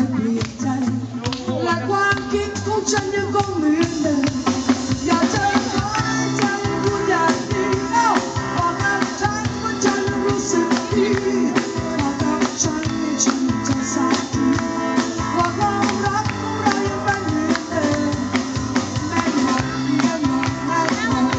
เปลี่ยนใจและความคิดของฉันยังคงเหมือนเดิมอยากจะขอให้ฉันพูดอย่างนี้บอกกับฉันว่าฉันรู้สึกดีบอกกับฉันให้ฉันจะสักทีว่าความรักของเรายังเป็นเหมือนเดิมแม้หมดแม้หมดแม้หมด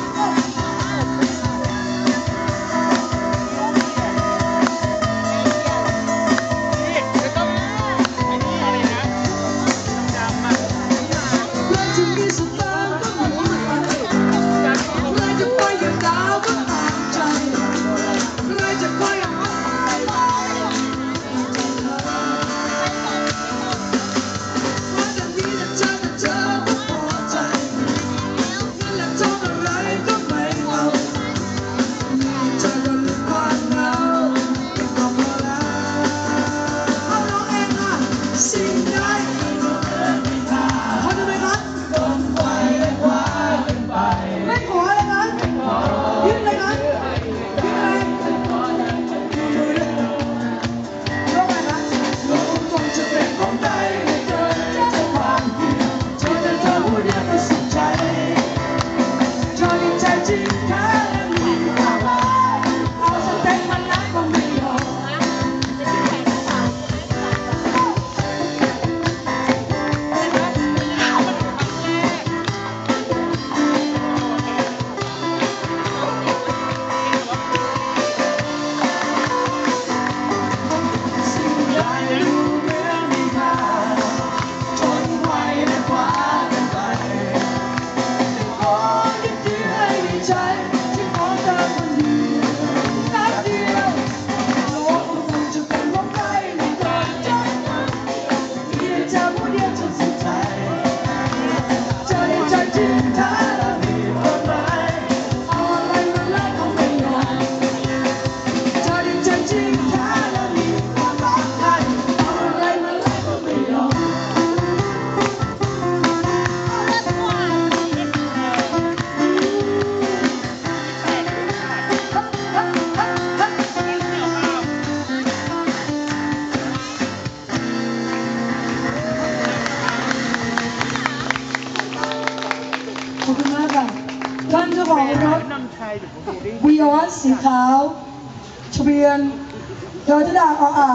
ท่านเจ้าของรถวีออสสีขาวทะเบียนโตโยต้า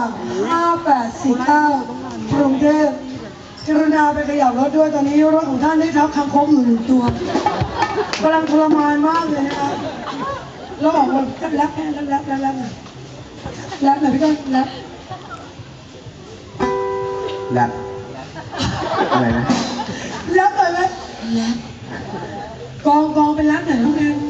5849กรุงเทพกรุณาไปขยับรถด้วยตอนนี้รถของท่านได้ทับคางคกอยู่1 ตัวกำลังทรมานมากเลยนะครับเราออกมาแรปหน่อยพี่ต้นแรปอะไรนะแรปหน่อยไหมแรปกองเป็นแรปหน่อยน้องแดง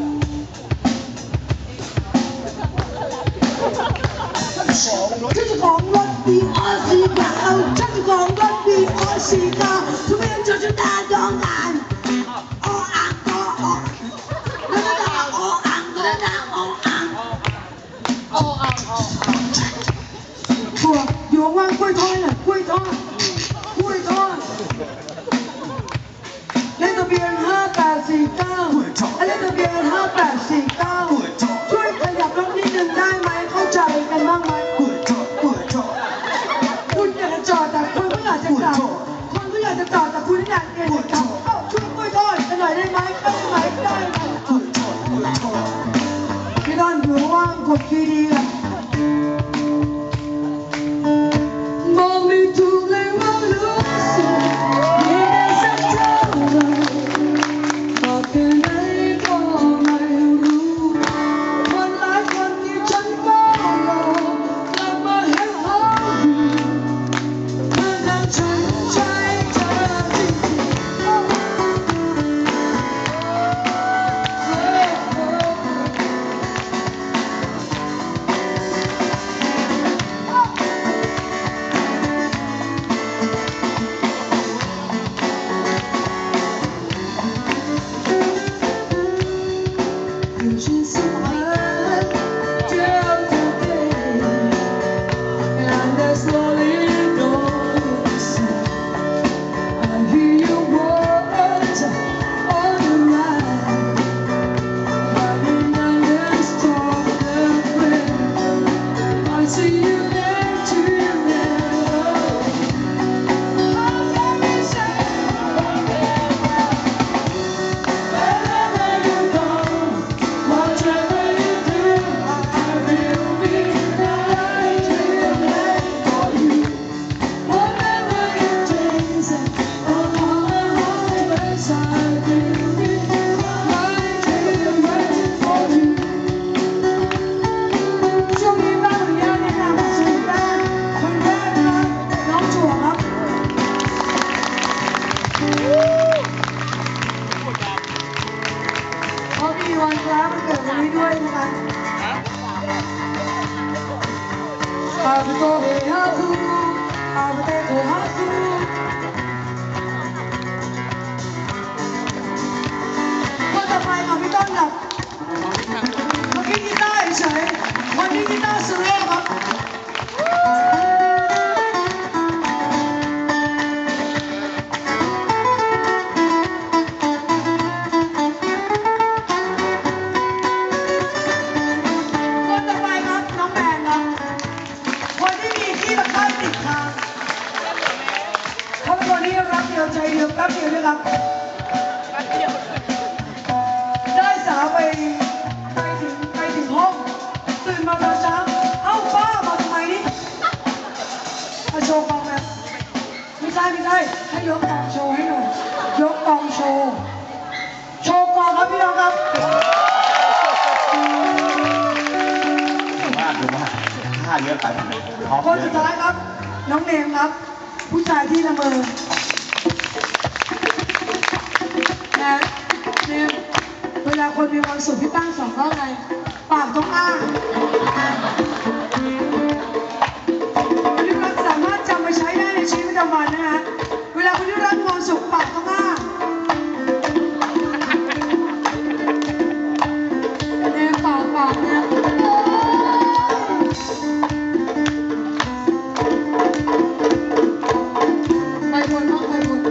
ฉันจะของรถบีออสีขาวฉันจะของรถบีออสีขาวทะเบียนโตโยต้าดองอันอยู่ว่างกล้วยทอดน่ะกล้วยทอดเลขทะเบียน5849เลขทะเบียน5849ช่วยขยับรถนิดนึงได้ไหมเข้าใจกันบ้างไหมคุณอยากจะจอดแต่คุณก็อยากจะกลับแต่คุณอยากเปลี่ยนกลับช่วยกล้วยทอดกันหน่อยได้ไหมได้ไหมพี่ต้นอยู่ว่างกดคีย์ดีเลยโอ้ฮะซูคนต่อไปค่ะพี่ต้นครับเมื่อกี้กีตาร์เฉยวันนี้กีตาร์โซโล่ครับใจเดียวแป๊บเดียวนะครับได้สาวไปถึงห้องตื่นมาตอนเช้าเอ้าป้ามาทำไมนี่มาโชว์กองแบบไม่ใช่ให้ยกกองโชว์ให้หน่อยยกกองโชว์กองครับพี่น้องครับว่าท่าเยอะไปคนสุดท้ายครับน้องเนมครับผู้ชายที่ละเมอเนี่ยเวลาคนมีความสุขที่ตั้งสองข้อไงปากต้องอ้าคุณยุรัตสามารถจำไปใช้ได้ในชีวิตประจำวันนะคะเวลาคุณยุรัตมีความสุขปากต้องอ้าเนี่ยปากเนี่ยไปบนน้องไปบน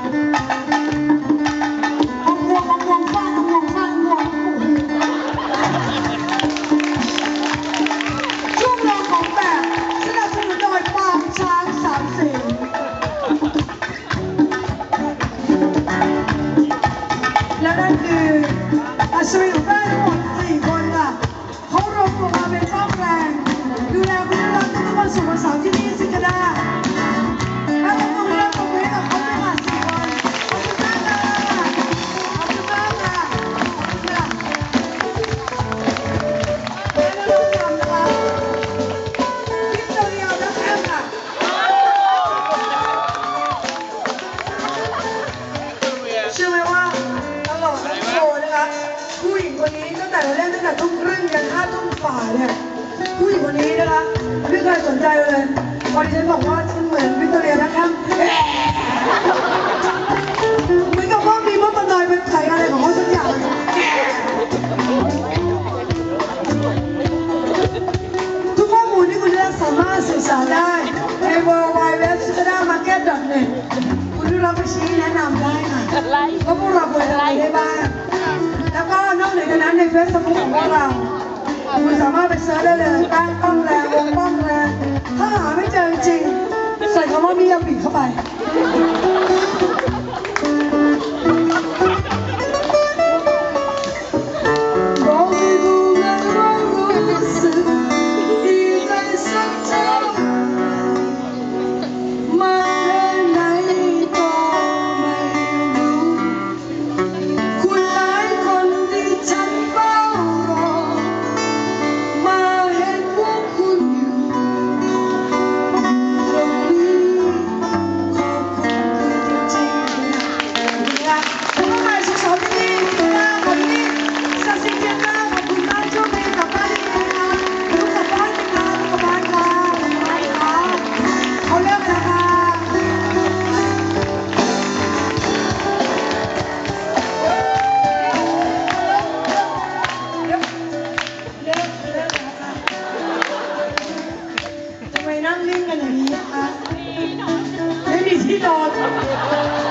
และนั่นคืออัศวินของแม่ทั้งหมด4 คนค่ะเขารวมตัวมาเป็นป้อมแรงดูแลคุณรักทุกวันศุกร์วันเสาร์ที่นี่สิกระดาและต้องดูแลตรงนี้กับเขาด้วยค่ะ4 คนขอบคุณมากค่ะขอบคุณมากค่ะขอบคุณค่ะและเราต้องทำนะคะวิกตอเรียและแอมค่ะเชื่อไหมว่าตลอดทั้งโชว์นะคะผู้หญิงคนนี้ตั้งแต่เราเล่นตั้งแต่ทุ่มครึ่งยัน5 ทุ่มฝ่าเนี่ยผู้หญิงคนนี้นะคะไม่เคยสนใจเลยพอดิฉันบอกว่าฉันเหมือนวิกตอเรียนะครับเหมือนกับว่ามีมดตะนอยเป็นใส่อะไรของเขาสักอย่างทุกข้อมูลที่คุณจะสามารถศึกษาได้ใน www.sukadarmarket.net คุณที่เราไปชี้แนะนำได้ค่ะว่าพวกเราควรทำอะไรได้บ้างแล้วก็นอกเหนือจากนั้นในเฟซบุ๊กของพวกเราคุณสามารถไปเซิร์ชได้เลยตั้งป้อมแรงวงป้อมแรงถ้าหาไม่เจอจริงใส่คำว่ามิยาบิเข้าไปนั่งนิ่งกันอย่างนี้นะคะไม่มีที่นอน